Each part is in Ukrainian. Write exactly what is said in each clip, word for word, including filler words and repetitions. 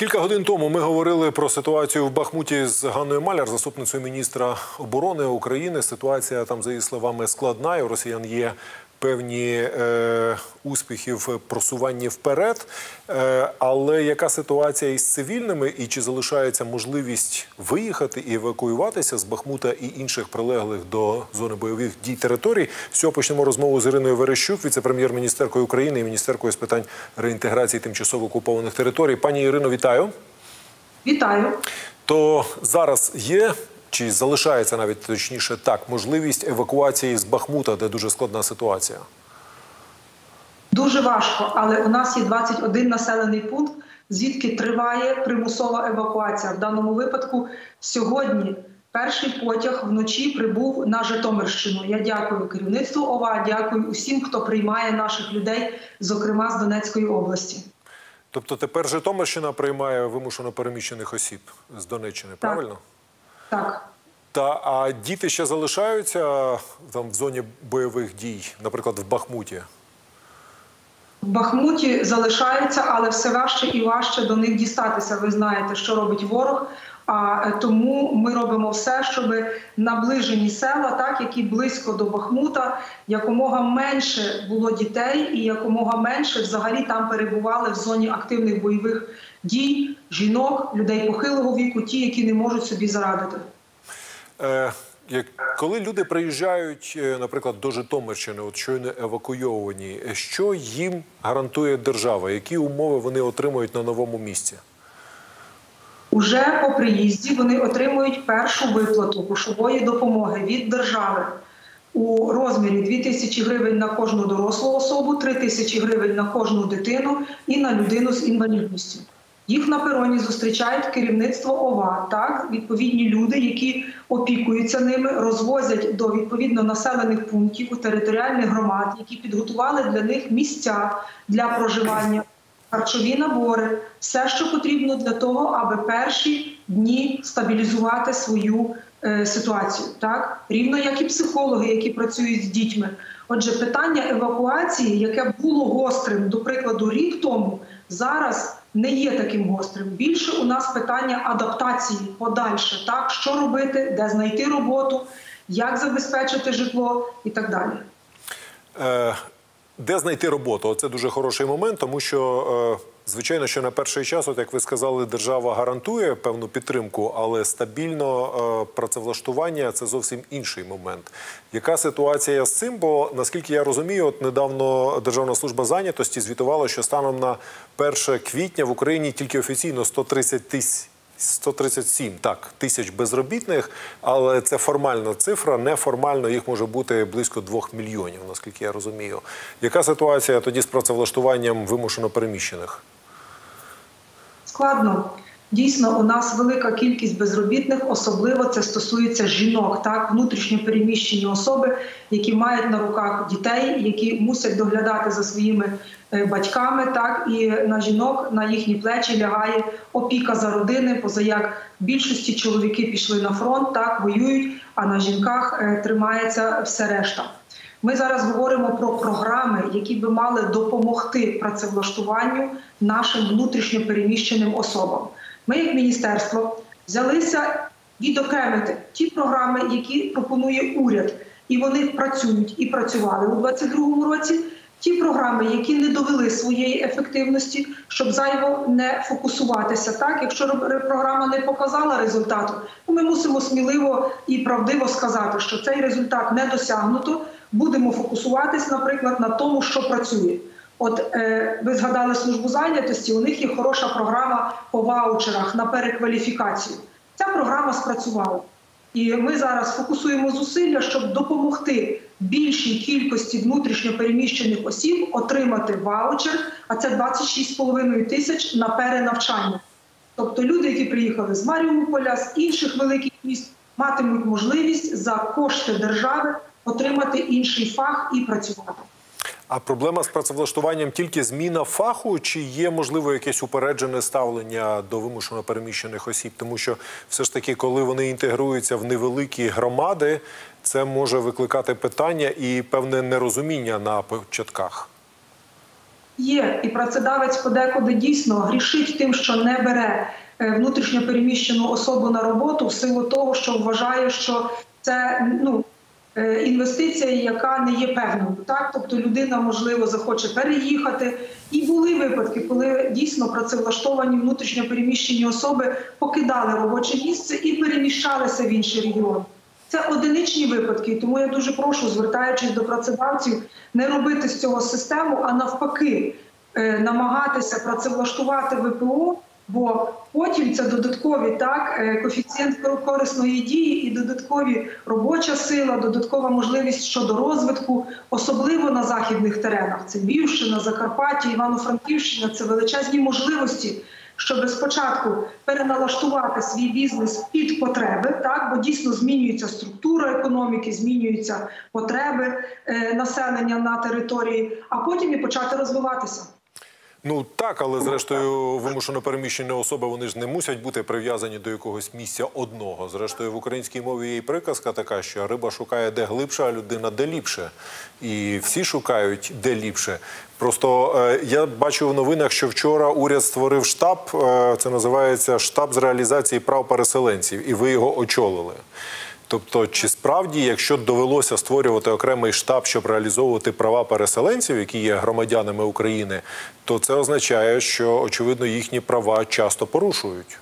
Кілька годин тому ми говорили про ситуацію в Бахмуті з Ганною Маляр, заступницею міністра оборони України. Ситуація там, за її словами, складна, і у росіян є певні е, успіхи в просуванні вперед. Е, але яка ситуація із цивільними і чи залишається можливість виїхати і евакуюватися з Бахмута і інших прилеглих до зони бойових дій територій? З цього почнемо розмову з Іриною Верещук, віце-прем'єр-міністеркою України і міністеркою з питань реінтеграції тимчасово окупованих територій. Пані Ірино, вітаю. Вітаю. То зараз є, чи залишається навіть точніше так, можливість евакуації з Бахмута, де дуже складна ситуація? Дуже важко, але у нас є двадцять один населений пункт, звідки триває примусова евакуація. В даному випадку сьогодні перший потяг вночі прибув на Житомирщину. Я дякую керівництву ОВА, дякую усім, хто приймає наших людей, зокрема з Донецької області. Тобто тепер Житомирщина приймає вимушено переміщених осіб з Донеччини, Так. правильно? Так. Та, а діти ще залишаються там в зоні бойових дій, наприклад, в Бахмуті? В Бахмуті залишаються, але все важче і важче до них дістатися. Ви знаєте, що робить ворог. А тому ми робимо все, щоб наближені села, так, які близько до Бахмута, якомога менше було дітей і якомога менше взагалі там перебували в зоні активних бойових дій, жінок, людей похилого віку, ті, які не можуть собі зарадити. Е, коли люди приїжджають, наприклад, до Житомирщини, от щойно евакуйовані, що їм гарантує держава? Які умови вони отримують на новому місці? Уже по приїзді вони отримують першу виплату грошової допомоги від держави у розмірі дві тисячі гривень на кожну дорослу особу, три тисячі гривень на кожну дитину і на людину з інвалідністю. Їх на пероні зустрічають керівництво ОВА, так, відповідні люди, які опікуються ними, розвозять до відповідно населених пунктів у територіальних громад, які підготували для них місця для проживання, харчові набори, все, що потрібно для того, аби перші дні стабілізувати свою е, ситуацію. Так? Рівно як і психологи, які працюють з дітьми. Отже, питання евакуації, яке було гострим, до прикладу, рік тому, зараз не є таким гострим. Більше у нас питання адаптації подальше. Так? Що робити, де знайти роботу, як забезпечити житло і так далі. Е... Де знайти роботу? Це дуже хороший момент, тому що, звичайно, що на перший час, от як ви сказали, держава гарантує певну підтримку, але стабільно працевлаштування – це зовсім інший момент. Яка ситуація з цим? Бо, наскільки я розумію, от недавно Державна служба зайнятості звітувала, що станом на перше квітня в Україні тільки офіційно сто тридцять тисяч сто тридцять сім так, тисяч безробітних, але це формальна цифра, неформально їх може бути близько двох мільйонів, наскільки я розумію. Яка ситуація тоді з працевлаштуванням вимушено переміщених? Складно. Дійсно, у нас велика кількість безробітних, особливо це стосується жінок, так, внутрішньо переміщені особи, які мають на руках дітей, які мусять доглядати за своїми батьками, так, і на жінок, на їхні плечі лягає опіка за родини, позаяк більшості чоловіки пішли на фронт, так, воюють, а на жінках е, тримається все решта. Ми зараз говоримо про програми, які би мали допомогти працевлаштуванню нашим внутрішньо переміщеним особам. Ми, як міністерство, взялися відокремити ті програми, які пропонує уряд, і вони працюють і працювали у двадцять другому році. Ті програми, які не довели своєї ефективності, щоб зайво не фокусуватися. Так, якщо програма не показала результату, то ми мусимо сміливо і правдиво сказати, що цей результат не досягнуто. Будемо фокусуватись, наприклад, на тому, що працює. От е, ви згадали службу зайнятості, у них є хороша програма по ваучерах на перекваліфікацію. Ця програма спрацювала. І ми зараз фокусуємо зусилля, щоб допомогти більшій кількості внутрішньо переміщених осіб отримати ваучер, а це двадцять шість з половиною тисяч на перенавчання. Тобто люди, які приїхали з Маріуполя, з інших великих міст, матимуть можливість за кошти держави отримати інший фах і працювати. А проблема з працевлаштуванням тільки зміна фаху, чи є, можливо, якесь упереджене ставлення до вимушено переміщених осіб? Тому що все ж таки, коли вони інтегруються в невеликі громади, це може викликати питання і певне нерозуміння на початках. Є, і працедавець подекуди дійсно грішить тим, що не бере внутрішньо переміщену особу на роботу в силу того, що вважає, що це ну, інвестиція, яка не є певною. Так? Тобто людина, можливо, захоче переїхати. І були випадки, коли дійсно працевлаштовані внутрішньо переміщені особи покидали робоче місце і переміщалися в інший регіон. Це одиничні випадки, тому я дуже прошу, звертаючись до працедавців, не робити з цього систему, а навпаки намагатися працевлаштувати ВПО, бо потім це додаткові так, коефіцієнт корисної дії і додаткові робоча сила, додаткова можливість щодо розвитку, особливо на західних теренах. Це Львівщина, Закарпаття, Івано-Франківщина – це величезні можливості, щоб спочатку переналаштувати свій бізнес під потреби, так, бо дійсно змінюється структура економіки, змінюються потреби е, населення на території, а потім і почати розвиватися. Ну так, але зрештою вимушено переміщені особи, вони ж не мусять бути прив'язані до якогось місця одного. Зрештою в українській мові є і приказка така, що риба шукає де глибше, а людина де ліпше. І всі шукають де ліпше. Просто е, я бачу в новинах, що вчора уряд створив штаб, е, це називається штаб з реалізації прав переселенців, і ви його очолили. Тобто, чи справді, якщо довелося створювати окремий штаб, щоб реалізовувати права переселенців, які є громадянами України, то це означає, що, очевидно, їхні права часто порушують?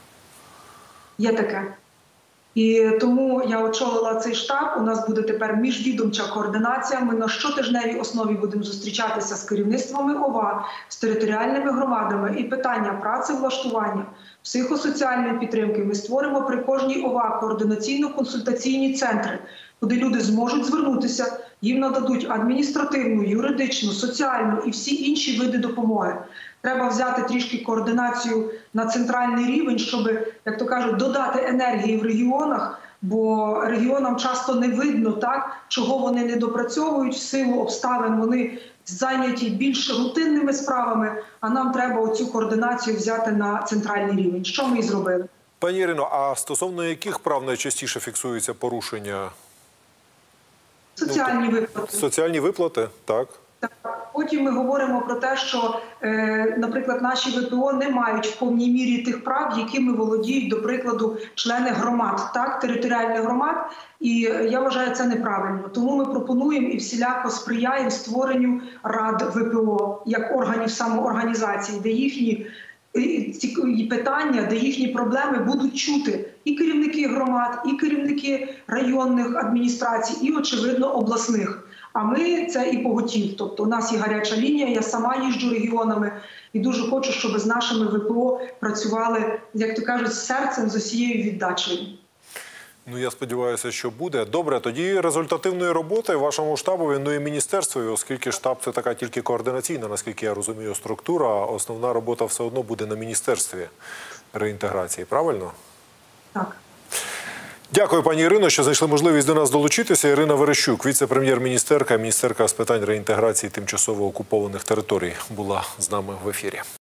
Є таке. І тому я очолила цей штаб. У нас буде тепер міжвідомча координація. Ми на щотижневій основі будемо зустрічатися з керівництвами ОВА, з територіальними громадами. І питання працевлаштування, психосоціальної підтримки ми створимо при кожній ОВА координаційно-консультаційні центри, куди люди зможуть звернутися, їм нададуть адміністративну, юридичну, соціальну і всі інші види допомоги. Треба взяти трішки координацію на центральний рівень, щоб, як то кажуть, додати енергії в регіонах, бо регіонам часто не видно, так, чого вони не допрацьовують, в силу обставин вони зайняті більш рутинними справами, а нам треба оцю координацію взяти на центральний рівень. Що ми і зробили. Пані Ірино, а стосовно яких прав найчастіше фіксуються порушення? Соціальні ну, виплати. Соціальні виплати, так. Потім ми говоримо про те, що, е, наприклад, наші ВПО не мають в повній мірі тих прав, якими володіють, до прикладу, члени громад, так, територіальних громад. І я вважаю, це неправильно. Тому ми пропонуємо і всіляко сприяємо створенню рад ВПО, як органів самоорганізації, де їхні ці питання, де їхні проблеми будуть чути і керівники громад, і керівники районних адміністрацій, і, очевидно, обласних. А ми це і поготів. Тобто у нас є гаряча лінія, я сама їжджу регіонами і дуже хочу, щоб з нашими ВПО працювали, як то кажуть, з серцем, з усією віддачею. Ну, я сподіваюся, що буде. Добре, тоді результативної роботи вашому штабові, ну і міністерстві, оскільки штаб – це така тільки координаційна, наскільки я розумію, структура, а основна робота все одно буде на Міністерстві реінтеграції, правильно? Так. Дякую, пані Ірино, що знайшли можливість до нас долучитися. Ірина Верещук, віце-прем'єр-міністерка, міністерка з питань реінтеграції тимчасово окупованих територій, була з нами в ефірі.